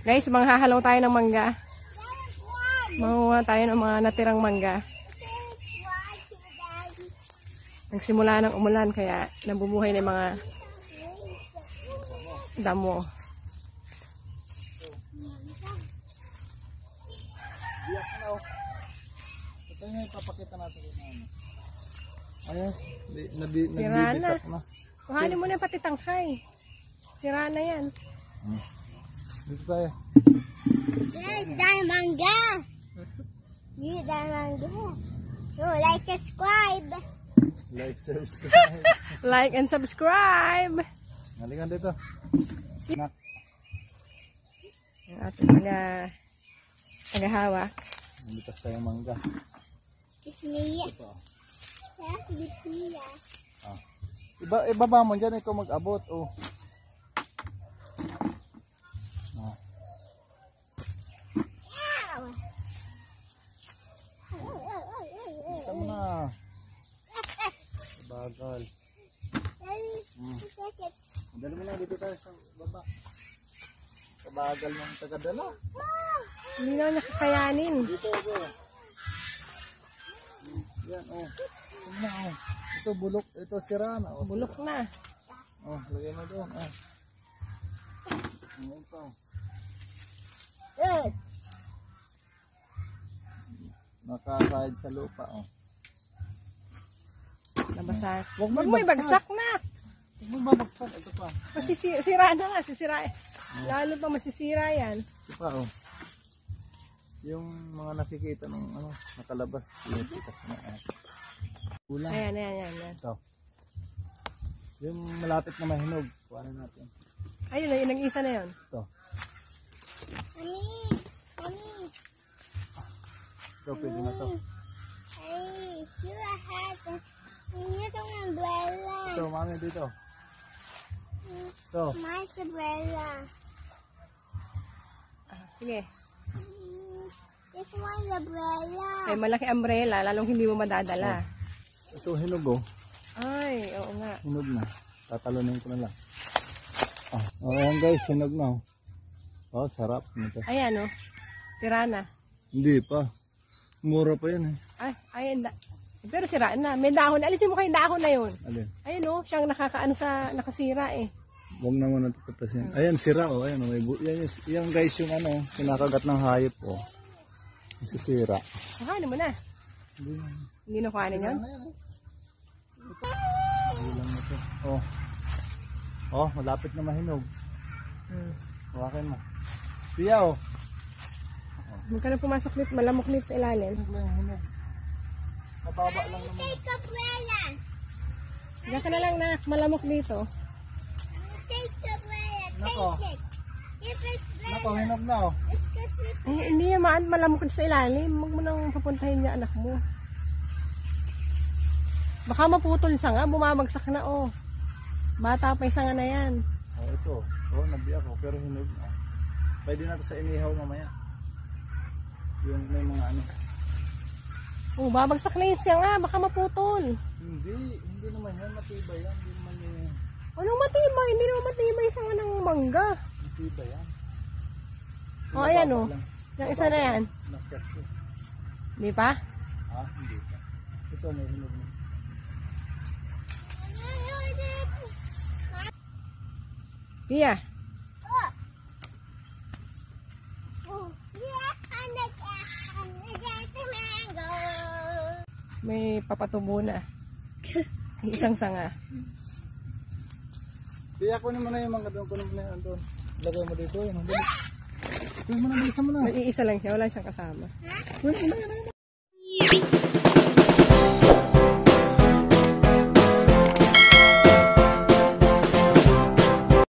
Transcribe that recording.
Guys, manghahalaw tayo ng mangga. Manguha tayo ng mga natirang mangga. Nagsimula ng umulan kaya nabubuhay na yung mga damo. Ito yung ipapakita natin. Ayan, Sira na. Kuhanin mo na pati tangkay. Sira na yan. Dito tayo. Manga. You manga. So like and subscribe. Like, subscribe. Like and subscribe. Halika dito. Nak. Ang ating tagahawak. Nalitas tayo mangga. It's me. It's me. Ibaba mo dyan, ikaw mag-abot. Oh. Isa mo na. Bagal. Dali mo na dito tayo sa baba. Kabagal ng tagadala. Hindi na nakakayanin. Dito, ito. Yan, oh. Yan na, oh. Ito, bulok. Ito, sira na. Oh. Bulok na. Oh, lagyan mo doon. Oh. Ito. Nakakaid sa lupa, oh. Nabasa. Huwag Huwag mo ibagsak na. Huwag mo babagsak. Ito pa. Masisira na nga. Sisira. Lalo pa masisira yan. Ito pa, oh. Yung mga nakikita ng ano, nakalabas. Ikas na. Kulang. Ayan. Ito. Yung malapit na mahinog. Kuhanin natin. Ayun na, yung isa na yun. Ito. Mommy. Ito, pwede na to. Hey, you have yung umbrella. Ito, mami, dito. Ito. My umbrella. Sige. This one's umbrella. Ay, malaki umbrella. Lalong hindi mo madadala. Ito, hinog, oh. Ay, oo nga. Hinog na. Tatalunin ko na lang. Oh, ayan guys, hinog na, oh. Oh, sarap nito. Ayan, oh. Sira na. Hindi pa. Mura pa yan, eh. Ay, ayan. Pero sira na. May dahon. Alisin mo kayo yung dahon na yun. Alin? Ayun, oh. Siyang nakasira, eh. Huwag naman natin patasin. Ayan, sira, oh. Ayan, oh. Yan guys, yung ano, kinakagat ng hayop, oh. Sisira. Kuhanin mo na. Hindi na kuhanin yun? Ilang na to. Oh. Oh, malapit na mahinog. Hawakin mo. Pia, oh. Huwag ka na pumasok nito. Malamok nito sa ilalim. Hinog lang, hinog. Mababa lang naman. Take umbrella. Diyan ka na lang na malamok dito. Take umbrella. Nako. Take it. Give us Nako, hinog na, oh. Ay, hindi yan malamok dito sa ilalim. Huwag mo nang papuntahin niya anak mo. Baka maputol sa nga. Bumabagsak na, oh. Bata pa isa nga na yan. Oh, ito. Oh, nabiyak ko, pero hinog na. Pwede na ito sa inihaw mamaya. Yung may mga ano. Oh, babagsak na siya nga. Baka maputol. Hindi naman yan. Matibay yan. Hindi naman yung... Anong matibay? Hindi naman matibay sa nga ng mangga. Matibay yan. Oh, ayan, oh. Yung isa na yan. Nakyat ko. Di pa? Ha? Hindi pa. Ito, may hinog na. Pia. May papatubo na. Isang sanga. Pia, kunin mo na yung mga doon. Kunin mo na yung doon. Lagay mo dito. Yun, kunin mo na, bilisan mo na. May iisa lang siya. Wala siyang kasama. Kunin mo na.